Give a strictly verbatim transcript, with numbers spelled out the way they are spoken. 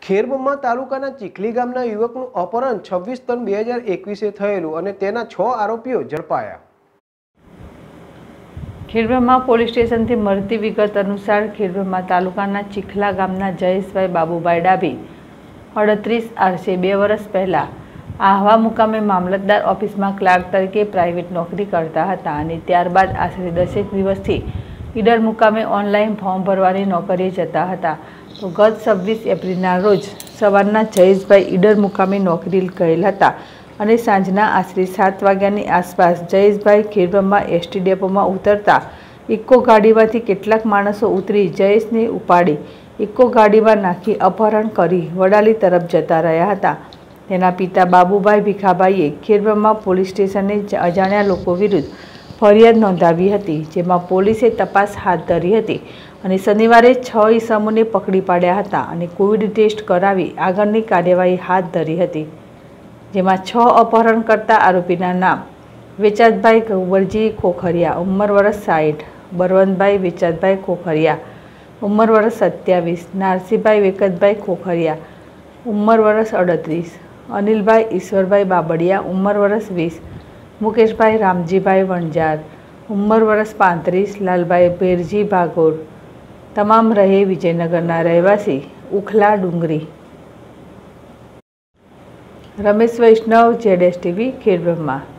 ખેરબ્રહ્મા તાલુકાના ચીખલી ગામના યુવકનું અપહરણ છવ્વીસ ત્રણ બે હજાર એકવીસે થયેલું અને તેના છ આરોપીઓ ઝડપાયા। ખેરબ્રહ્મા પોલીસ સ્ટેશનથી મળતી વિગત અનુસાર ખેરબ્રહ્મા તાલુકાના ચીખલા ગામના જયેશભાઈ બાબુભાઈ ડાભી અડત્રીસ આરસે બે વર્ષ પહેલા આહવા મુકામે મામલતદાર ઓફિસમાં ક્લાર્ક તરીકે પ્રાઇવેટ નોકરી કરતા હતા અને ત્યારબાદ આશરે દસેક દિવસથી ઈડર મુકામે ઓનલાઈન ફોર્મ ભરવાની નોકરીએ જતા હતા। તો ગત છવ્વીસ એપ્રિલના રોજ સવારના જયેશભાઈ ઈડર મુકામે નોકરી ગયેલ હતા અને સાંજના આશરે સાત વાગ્યાની આસપાસ જયેશભાઈ ખેરબ્રહ્મા એસટી ડેપોમાં ઉતરતા ઇકો ગાડીમાંથી કેટલાક માણસો ઉતરી જયેશને ઉપાડી ઇકો ગાડીમાં નાખી અપહરણ કરી વડાલી તરફ જતા રહ્યા હતા। તેના પિતા બાબુભાઈ ભીખાભાઈએ ખેરબ્રહ્મા પોલીસ સ્ટેશને અજાણ્યા લોકો વિરુદ્ધ ફરિયાદ નોંધાવી હતી, જેમાં પોલીસે તપાસ હાથ ધરી હતી અને શનિવારે છ ઈસમોને પકડી પાડ્યા હતા અને કોવિડ ટેસ્ટ કરાવી આગળની કાર્યવાહી હાથ ધરી હતી, જેમાં છ અપહરણ કરતા આરોપીના નામ વેચાતભાઈ ગૌવરજી ખોખરિયા ઉંમર વર્ષ સાઠ, બરવંતભાઈ વેચાતભાઈ ખોખરિયા ઉંમર વર્ષ સત્યાવીસ, નારસીભાઈ વેકતભાઈ ખોખરિયા ઉંમર વર્ષ અડત્રીસ, અનિલભાઈ ઈશ્વરભાઈ બાબડિયા ઉંમર વર્ષ વીસ, મુકેશભાઈ રામજીભાઈ વણજાર ઉંમર વર્ષ પાંત્રીસ, લાલભાઈ ભેરજી ભાગોર તમામ રહે વિજયનગરના રહેવાસી ઉખલા ડુંગરી। રમેશ વૈષ્ણવ, જેડેશ ટીવી, ખેરબ્રહ્મા।